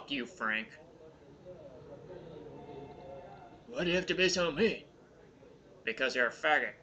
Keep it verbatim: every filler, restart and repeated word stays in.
Fuck you, Frank. Why do you have to be so mean? Because you're a faggot.